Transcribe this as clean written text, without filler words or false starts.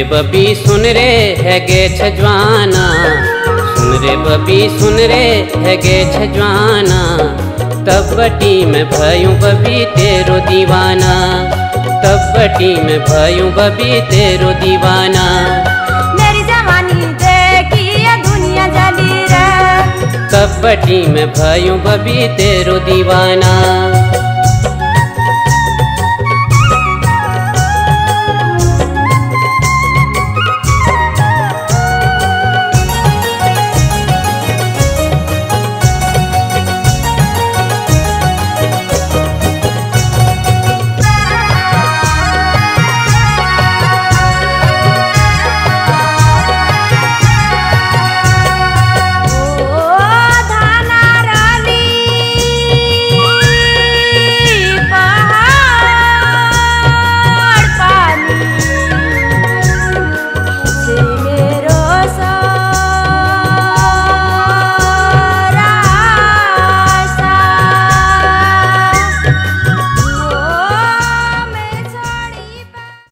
बबी सुन रे है गे छजवाना, सुन रे बबी सुन रे है गे छजवाना, तब बटी में भयूं बबी तेरो दीवाना, तब बटी में भयूं बबी तेरो दीवाना। मेरी जवानी देखी ये दुनिया जली रे, तब बटी में भयूं बबी तेरो दीवाना।